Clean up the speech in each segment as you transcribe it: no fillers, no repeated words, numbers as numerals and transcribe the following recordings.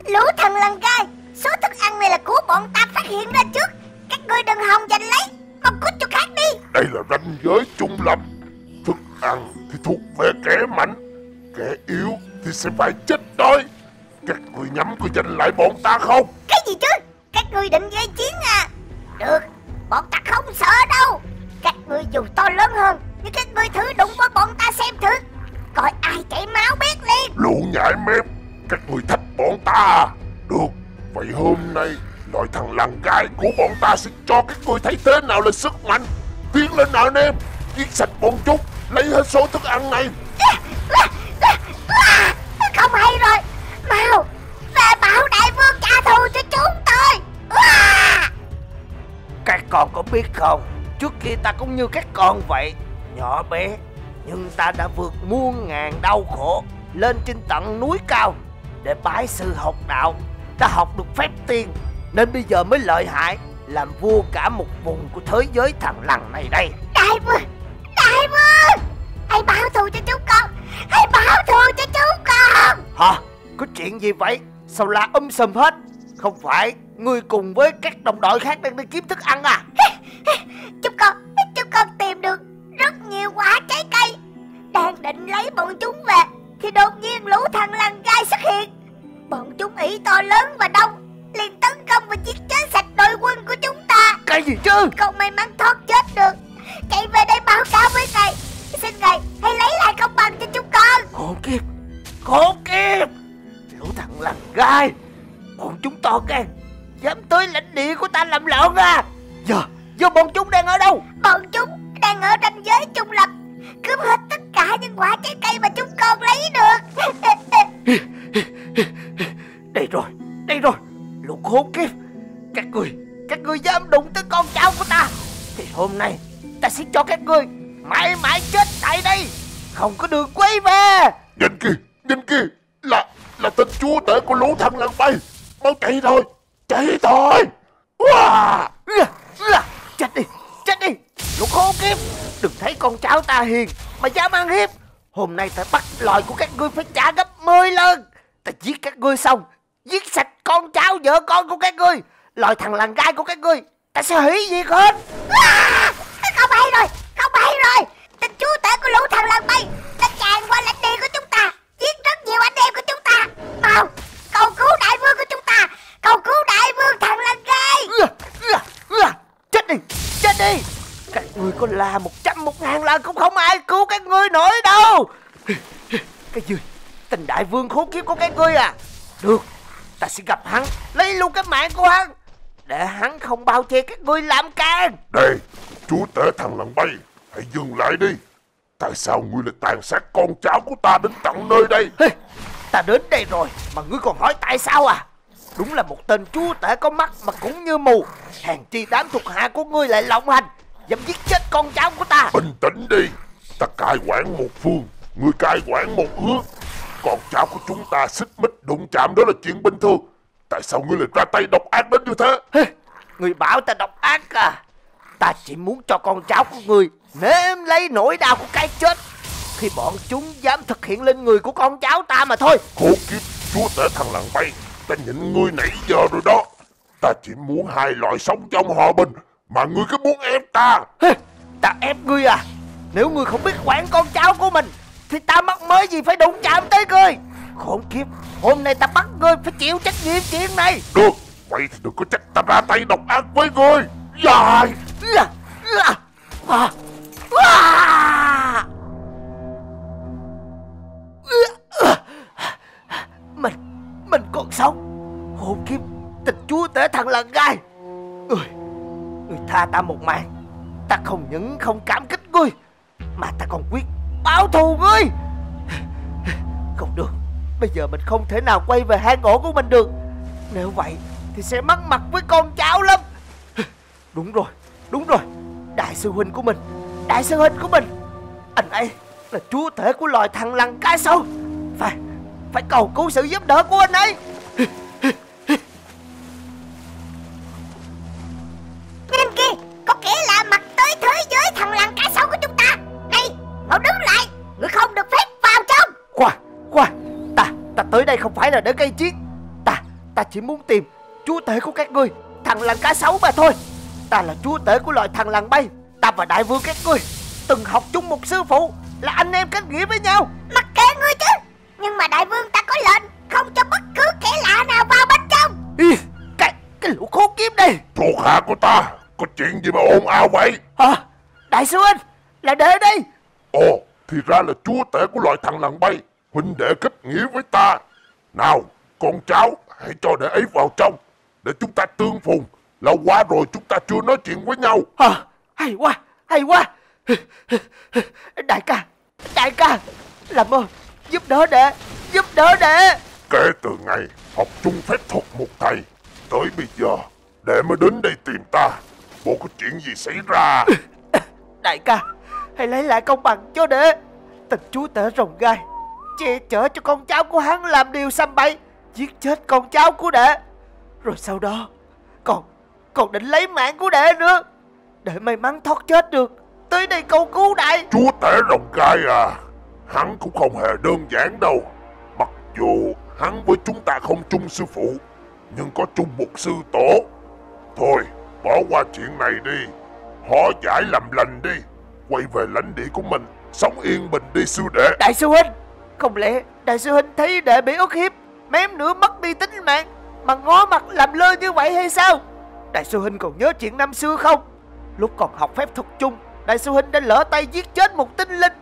Lũ thần lằn gai, số thức ăn này là của bọn ta phát hiện ra trước. Các ngươi đừng hòng giành lấy, mau cút chỗ khác đi. Đây là ranh giới trung lập. Thức ăn thì thuộc về kẻ mạnh, kẻ yếu thì sẽ phải chết đói. Các ngươi nhắm có giành lại bọn ta không? Cái gì chứ? Các ngươi định gây chiến à? Được, bọn ta không sợ đâu. Các ngươi dù to lớn hơn, nhưng các ngươi thử đụng với bọn ta xem thử, coi ai chảy máu biết liền. Lũ nhại mép, các ngươi thách bọn ta à? Được, vậy hôm nay loài thằng lằn gai của bọn ta sẽ cho các ngươi thấy thế nào là sức mạnh. Tiến lên nào anh em, giết sạch bọn chúng, lấy hết số thức ăn này. Không hay rồi, mau về bảo đại vương trả thù cho chúng tôi. Các con có biết không, trước kia ta cũng như các con vậy, nhỏ bé, nhưng ta đã vượt muôn ngàn đau khổ lên trên tận núi cao để bái sư học đạo. Ta học được phép tiên nên bây giờ mới lợi hại, làm vua cả một vùng của thế giới thằng lằn này đây. Đại vương, hãy báo thù cho chúng con, hãy báo thù cho chúng con. Hả? Có chuyện gì vậy? Sao la sùm hết? Không phải ngươi cùng với các đồng đội khác đang đi kiếm thức ăn à? Chúng con tìm được rất nhiều quả trái cây, đang định lấy bọn chúng về thì đột nhiên lũ thằng lằn gai xuất hiện. Bọn chúng ỷ to lớn và đông, liền tấn công và giết chết sạch đội quân của chúng ta. Cái gì chứ? Không may mắn thoát chết được, chạy về đây báo cáo với ngài. Xin ngài hãy lấy lại công bằng cho chúng con. Khốn kiếp, lũ thằng lằn gai, bọn chúng to gan, dám tới lãnh địa của ta làm loạn à? Giờ bọn chúng đang ở đâu? Bọn chúng đang ở ranh giới trung lập, cướp hết tất cả những quả trái cây mà chúng con lấy được. Đây rồi, lũ khốn kiếp, các ngươi dám đụng tới con cháu của ta thì hôm nay ta sẽ cho các ngươi mãi mãi chết tại đây, không có đường quay về. Nhìn kìa, là tên chúa tể của lũ thằng lằn bay. Mau chạy thôi. Wow. Chết đi, lũ khốn kiếp, đừng thấy con cháu ta hiền mà dám ăn hiếp. Hôm nay ta bắt loài của các ngươi phải trả gấp 10 lần. Ta giết các ngươi xong, giết sạch con cháu vợ con của các ngươi, loài thằng lằn gai của các ngươi ta sẽ hủy diệt hết. Không hay rồi, tên chúa tể của lũ thằng lằn bay đã tràn qua lãnh địa của chúng ta, giết rất nhiều anh em của chúng ta. Mau cầu cứu đại vương của chúng ta, cầu cứu đại vương thằng lằn gai. Chết đi, các ngươi có la 100 1.000 lần cũng không ai cứu các ngươi nổi đâu. Cái gì? Tình đại vương khốn kiếp của các ngươi à? Được, ta sẽ gặp hắn, lấy luôn cái mạng của hắn, để hắn không bao che các ngươi làm can. Đây, chúa tể thằng lằn bay, hãy dừng lại đi. Tại sao ngươi lại tàn sát con cháu của ta đến tận nơi đây? Ta đến đây rồi mà ngươi còn hỏi tại sao à? Đúng là một tên chúa tể có mắt mà cũng như mù. Hèn chi đám thuộc hạ của ngươi lại lộng hành, dám giết chết con cháu của ta. Bình tĩnh đi, ta cai quản một phương, ngươi cai quản một hướng. Con cháu của chúng ta xích mích đụng chạm đó là chuyện bình thường. Tại sao ngươi lại ra tay độc ác đến như thế? Ngươi bảo ta độc ác à? Ta chỉ muốn cho con cháu của ngươi nếm lấy nỗi đau của cái chết khi bọn chúng dám thực hiện lên người của con cháu ta mà thôi. Khốn kiếp, chúa tể thằng lằn bay, ta nhịn ngươi nãy giờ rồi đó. Ta chỉ muốn hai loài sống trong hòa bình, mà ngươi cứ muốn ép ta. Ta ép ngươi à? Nếu ngươi không biết quản con cháu của mình thì ta mắc mới gì phải đụng chạm tới ngươi. Khốn kiếp, hôm nay ta bắt ngươi phải chịu trách nhiệm chuyện này. Được, vậy thì đừng có trách ta ra tay độc ác với ngươi. Dài. Mình còn sống. Khốn kiếp, tình chúa tể thằng lằn gai, Ngươi tha ta một mạng, ta không những không cảm kích ngươi mà ta còn quyết báo thù ngươi. Không được, bây giờ mình không thể nào quay về hang ổ của mình được. Nếu vậy thì sẽ mất mặt với con cháu lắm. Đúng rồi, đại sư huynh của mình, anh ấy là chúa tể của loài thằng lằn cái sao? Phải cầu cứu sự giúp đỡ của anh ấy. Nhìn kìa, có kẻ lạ mặt tới thế giới thằng lằn cá sấu của chúng ta. Này, mau đứng lại, ngươi không được phép vào trong. Khoan, ta tới đây không phải là để gây chiến. Ta chỉ muốn tìm chúa tể của các ngươi, thằng lằn cá sấu mà thôi. Ta là chúa tể của loài thằng lằn bay. Ta và đại vương các ngươi từng học chung một sư phụ, là anh em kết nghĩa với nhau. Mặc kệ ngươi chứ, nhưng mà đại vương ta có lệnh không cho bất cứ kẻ lạ nào vào bên trong. Ý, cái lũ khốn kiếp đây. Thuộc hạ của ta, có chuyện gì mà ồn ào vậy? Hả? Đại sư huynh, là đệ đây. Ồ, thì ra là chúa tể của loài thằng lằn bay, huynh đệ kết nghĩa với ta. Nào, con cháu, hãy cho đệ ấy vào trong, để chúng ta tương phùng. Lâu quá rồi chúng ta chưa nói chuyện với nhau. Hả? Hay quá, hay quá. Đại ca, làm ơn, giúp đỡ đệ. Kể từ ngày học chung phép thuật một thầy, tới bây giờ, đệ mới đến đây tìm ta. Bộ có chuyện gì xảy ra? Đại ca, hãy lấy lại công bằng cho đệ. Tên chúa tể rồng gai che chở cho con cháu của hắn làm điều săm bậy, giết chết con cháu của đệ. Rồi sau đó còn định lấy mạng của đệ nữa. Đệ may mắn thoát chết được, tới đây cầu cứu đại. Chúa tể rồng gai à? Hắn cũng không hề đơn giản đâu. Mặc dù hắn với chúng ta không chung sư phụ, nhưng có chung một sư tổ. Thôi, bỏ qua chuyện này đi. Hóa giải làm lành đi. Quay về lãnh địa của mình, sống yên bình đi sư đệ. Đại sư huynh, không lẽ đại sư huynh thấy đệ bị ức hiếp, mém nữa mất đi tính mạng, mà ngó mặt làm lơ như vậy hay sao? Đại sư huynh còn nhớ chuyện năm xưa không? Lúc còn học phép thuật chung, đại sư huynh đã lỡ tay giết chết một tinh linh.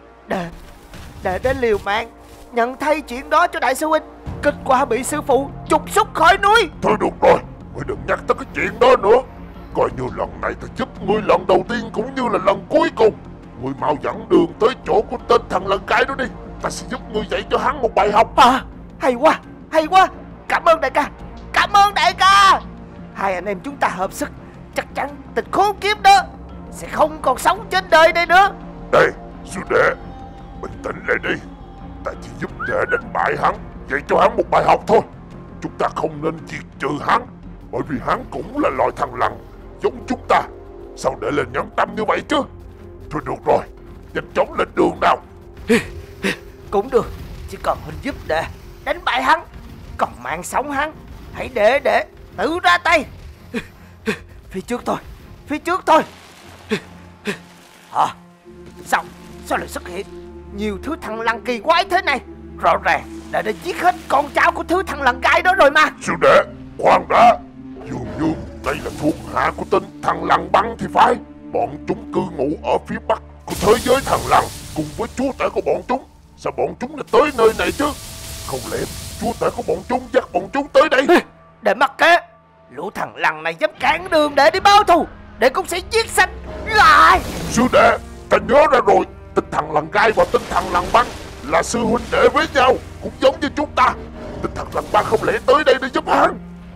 Đệ đã liều mạng nhận thay chuyện đó cho đại sư huynh, kết quả bị sư phụ trục xuất khỏi núi. Thôi được rồi, ngươi đừng nhắc tới cái chuyện đó nữa. Coi như lần này ta giúp ngươi lần đầu tiên cũng như là lần cuối cùng. Ngươi mau dẫn đường tới chỗ của tên thằng lợn cái đó đi. Ta sẽ giúp ngươi dạy cho hắn một bài học. À, hay quá. Cảm ơn đại ca. Hai anh em chúng ta hợp sức, chắc chắn tên khốn kiếp đó sẽ không còn sống trên đời này nữa. Đây, sư đệ, bình tĩnh lại đi. Ta chỉ giúp đệ đánh bại hắn, dạy cho hắn một bài học thôi. Chúng ta không nên diệt trừ hắn, bởi vì hắn cũng là loài thằng lằn giống chúng ta. Sao để lên nhẫn tâm như vậy chứ? Thôi được rồi, nhanh chóng lên đường nào. Cũng được, chỉ cần huynh giúp đệ đánh bại hắn, còn mạng sống hắn hãy để tự ra tay. Phía trước thôi. Hả? Sao lại xuất hiện nhiều thứ thằng lằn kỳ quái thế này? Rõ ràng đã giết hết con cháu của thứ thằng lằn gai đó rồi mà. Sư đệ, khoan đã. Dường như đây là thuộc hạ của tên thằng lằn băng thì phải. Bọn chúng cư ngụ ở phía bắc của thế giới thằng lằn cùng với chúa tể của bọn chúng. Sao bọn chúng lại tới nơi này chứ? Không lẽ chúa tể của bọn chúng dắt bọn chúng tới đây? Để mặc kệ, lũ thằng lằn này dám cản đường để đi báo thù, để cũng sẽ giết sạch lại. Sư đệ, ta nhớ ra rồi. Tên thằng lằn gai và tên thằng lằn băng là sư huynh đệ với nhau, cũng giống như chúng ta. Tên thằng lằn băng không lẽ tới đây để giúp hắn?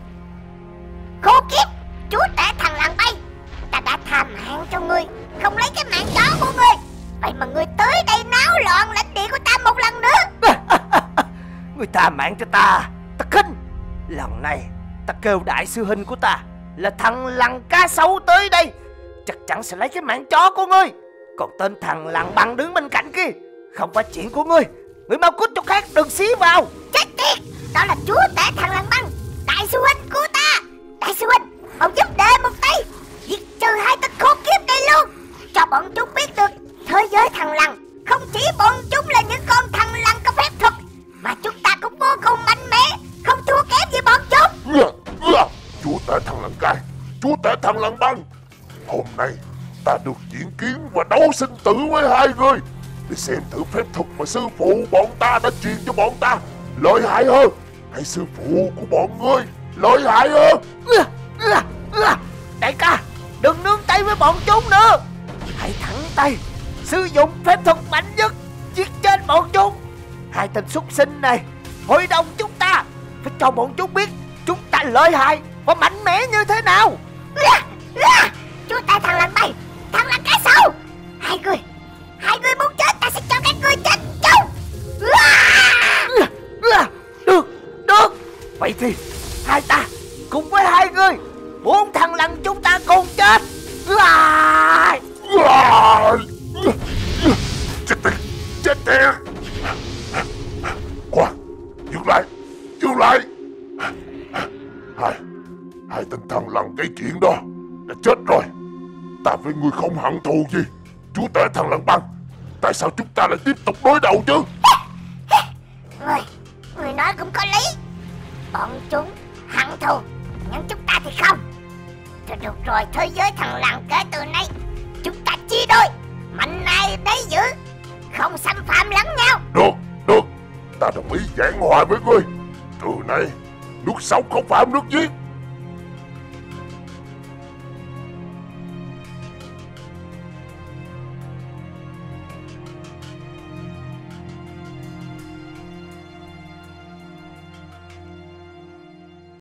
Khốn kiếp, chúa tể thằng lằn bay, ta đã tha mạng cho ngươi, không lấy cái mạng chó của ngươi. Vậy mà ngươi tới đây náo loạn lãnh địa của ta một lần nữa. Ngươi tha mạng cho ta khinh. Lần này ta kêu đại sư huynh của ta là thằng lằn cá sấu tới đây, chắc chắn sẽ lấy cái mạng chó của ngươi. Còn tên thằng lằn băng đứng bên cạnh kia không phải chuyện của ngươi. Ngươi mau cút chỗ khác, đừng xí vào. Chết tiệt, đó là chúa tể thằng lằn băng, đại sư huynh của ta. Đại sư huynh, mau giúp đệ một tay, diệt trừ hai tên khốn kiếp này luôn, cho bọn chúng biết được thế giới thằng lằn không chỉ bọn chúng là những con thằng lằn có phép thuật, mà chúng ta cũng vô cùng mạnh mẽ, không thua kém gì bọn chúng. Chúa tể thằng lằn gai, chúa tể thằng lằn băng, hôm nay ta được diễn kiến và đấu sinh tử với hai người, để xem thử phép thuật mà sư phụ bọn ta đã truyền cho bọn ta lợi hại hơn, hay sư phụ của bọn ngươi lợi hại hơn. Đại ca, đừng nương tay với bọn chúng nữa, hãy thẳng tay sử dụng phép thuật mạnh nhất giết chết bọn chúng. Hai tên súc sinh này hội đồng chúng ta phải cho bọn chúng biết chúng ta lợi hại và mạnh mẽ như thế nào. Chúa tể thằng lằn bay, thằng lằn cá sấu, hai người muốn chết, ta sẽ cho các ngươi chết chung. Được, vậy thì hai ta cùng với hai người, bốn thằng lằn chúng ta cùng chết. Chết tiệt. Khoan, dừng lại. Hai tên thằng lằn gây chuyện đó đã chết rồi. Ta với ngươi không hận thù gì. Chúa tể thằng lằn băng, tại sao chúng ta lại tiếp tục đối đầu chứ? Người nói cũng có lý. Bọn chúng hận thù, nhưng chúng ta thì không. Thôi được rồi, thế giới thằng lằn kể từ nay chúng ta chia đôi, mạnh ai đấy giữ, không xâm phạm lẫn nhau. Được, ta đồng ý giảng hòa với ngươi. Từ nay nước sống không phạm nước giếng.